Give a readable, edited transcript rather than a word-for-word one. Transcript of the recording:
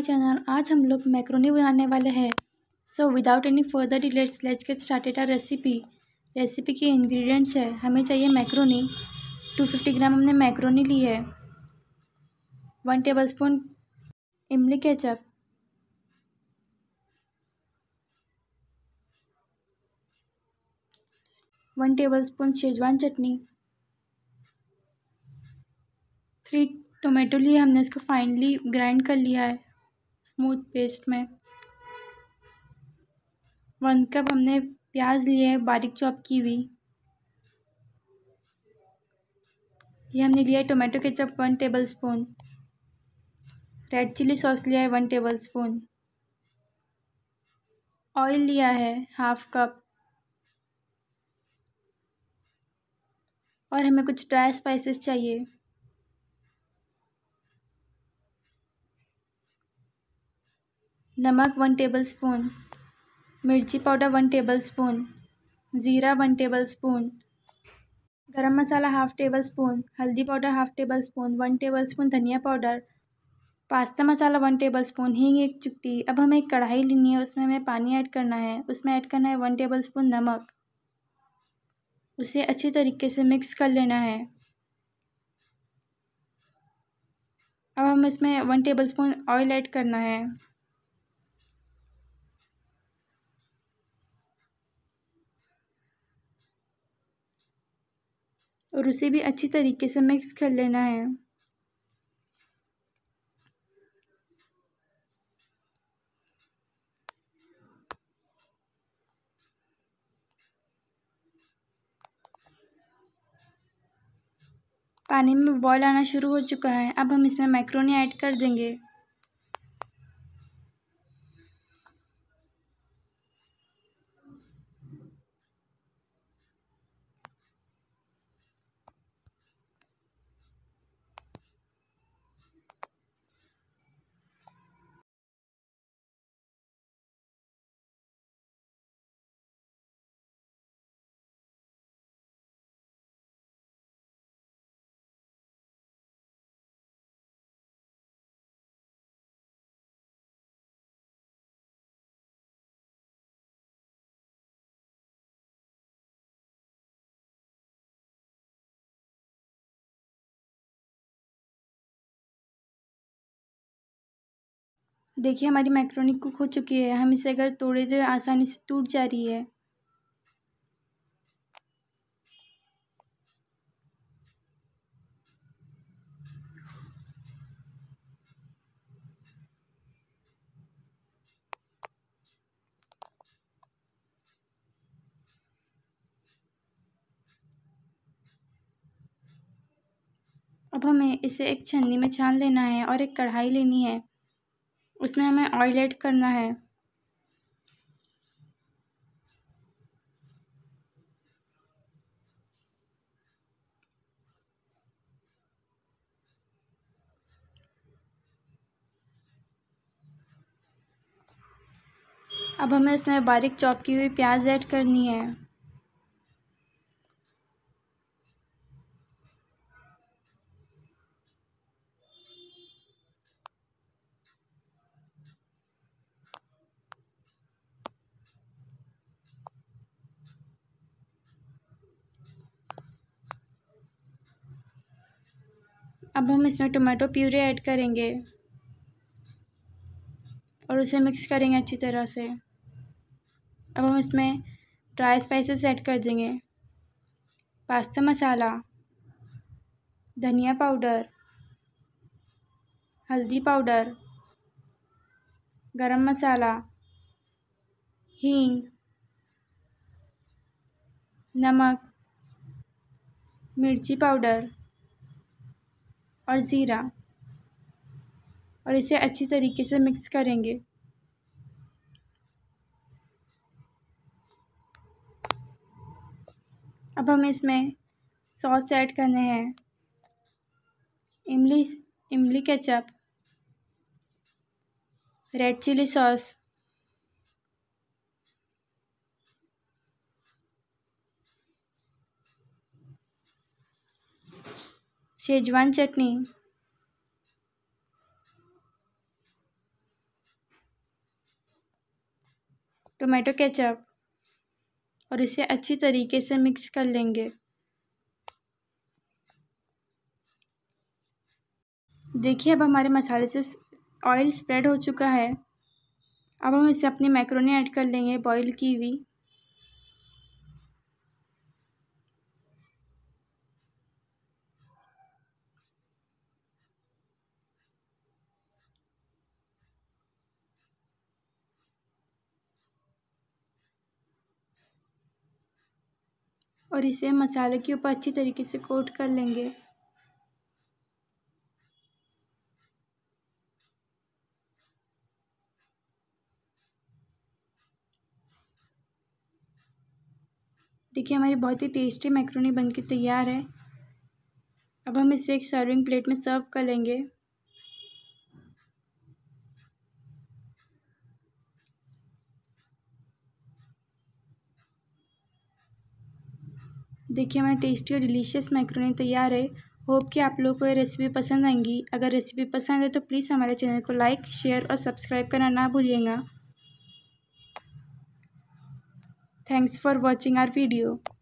Channel. आज हम लोग मैक्रोनी बनाने वाले हैं। So without any further delays let's get started our recipe के इंग्रेडिएंट्स है, हमें चाहिए मैक्रोनी। 250 ग्राम हमने मैक्रोनी ली है। 1 टेबलस्पून इमली ketchup, 1 tablespoon schezwan chutney, 3 tomato लिए, हमने इसको फाइनली ग्राइंड कर लिया है स्मूथ पेस्ट में। 1 कप हमने प्याज लिए है बारीक चॉप की हुई। ये हमने लिया है tomato ketchup 1 tablespoon. Red chilli sauce लिया है 1 टेबलस्पून। ऑयल लिया है 1/2 कप। और हमें कुछ ड्राई स्पाइसेस चाहिए। नमक 1 टेबलस्पून, मिर्ची पाउडर 1 टेबलस्पून, ज़ीरा 1 टेबलस्पून, गरम मसाला 1/2 टेबलस्पून, हल्दी पाउडर 1/2 टेबलस्पून, 1 टेबलस्पून धनिया पाउडर, पास्ता मसाला 1 टेबलस्पून, हींग 1 चुटकी। अब हमें एक कढ़ाई लेनी है, उसमें हमें पानी ऐड करना है। उसमें ऐड करना है 1 टेबलस्पून नमक। उसे अच्छी तरीके से मिक्स कर लेना है। अब हम इसमें 1 टेबलस्पून ऑयल ऐड करना है। और उसे भी अच्छी तरीके से मिक्स कर लेना है। पानी में बॉयल आना शुरू हो चुका है। अब हम इसमें मैक्रोनी ऐड कर देंगे। देखिए हमारी मैक्रोनी कुक हो चुकी है। हम इसे अगर तोड़े तो आसानी से टूट जा रही है। अब हमें इसे एक छन्नी में छान लेना है और एक कढ़ाई लेनी है। उसमें हमें ऑयल ऐड करना है। अब हमें इसमें बारीक चॉप की हुई प्याज ऐड करनी है। अब हम इसमें टोमेटो प्यूरी ऐड करेंगे और उसे मिक्स करेंगे अच्छी तरह से। अब हम इसमें ड्राई स्पाइसेस ऐड कर देंगे। पास्ता मसाला, धनिया पाउडर, हल्दी पाउडर, गरम मसाला, हींग, नमक, मिर्ची पाउडर और ज़ीरा, और इसे अच्छी तरीके से मिक्स करेंगे। अब हमें इसमें सॉस ऐड करने हैं। इमली ketchup, red chilli sauce, schezwan chutney, tomato ketchup और इसे अच्छी तरीके से मिक्स कर लेंगे। देखिए अब हमारे मसाले से ऑयल स्प्रेड हो चुका है। अब हम इसे अपनी मैक्रोनी ऐड कर लेंगे बॉईल की हुई। और इसे मसाले के ऊपर अच्छी तरीके से कोट कर लेंगे। देखिए हमारी बहुत ही टेस्टी मैक्रोनी बनके तैयार है। अब हम इसे एक सर्विंग प्लेट में सर्व कर लेंगे। देखिए हमारी टेस्टी और डिलीशियस मैक्रोनी तैयार है। होप कि आप लोगों को ये रेसिपी पसंद आएंगी। अगर रेसिपी पसंद है तो प्लीज़ हमारे चैनल को लाइक, शेयर और सब्सक्राइब करना ना भूलिएगा। Thanks for watching our video.